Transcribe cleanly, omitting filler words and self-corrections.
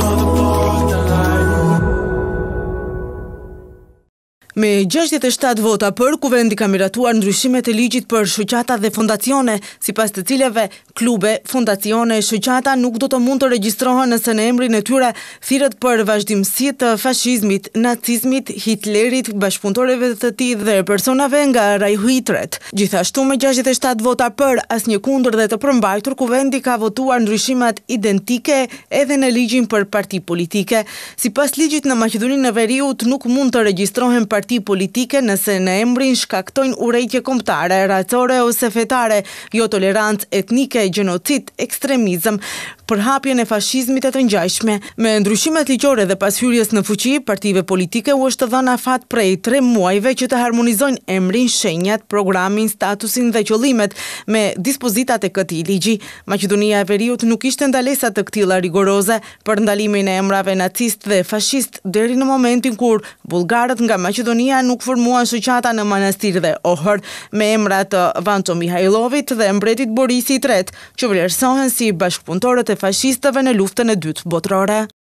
Me 67 vota për, kuvendi ka miratuar ndryshimet e ligjit për shoqata dhe fondacione, sipas të cilave klube, fondacione e shoqata nuk do të mund të regjistrohen nëse në emrin e tyre thirret për vazhdimsi të fashizmit, nacizmit, Hitlerit, bashkëpunëtorëve të tij dhe personave nga Rajhi i Tretë. Gjithashtu me 67 vota për, asnjë kundër dhe të përmbajtur, kuvendi ka votuar ndryshimet identike edhe në ligjin për parti politike. Sipas ligjit në Maqedoninë e Veriut nuk mund të regjistrohen parti politike nëse në emrin shkaktojnë urrëtie kombëtare, racore ose fetare, jo tolerancë etnike, gjenocid, ekstremizëm, përhapjen e fashizmit e të ngjashme. Me ndryshimet ligjore dhe pas hyrjes në fuqi, partive politike u është dhënë afat prej 3 muajve që të harmonizojnë emrin, shenjat, programin, statusin dhe qëllimet me dispozitat e këtij ligji. Maqedonia e Veriut nuk ishte ndalesa të këtilla rigoroze për ndalimin e emrave nacist dhe fashist deri në momentin kur bullgarët nga Maqedonia nuk formuan shoqata në Manastir dhe Ohër me emrat të Vanco Mihajlovit dhe mbretit Borisi i Tretë, që vlerësohen si bashkëpunëtorët e fashistëve në luftën e dytë botërore.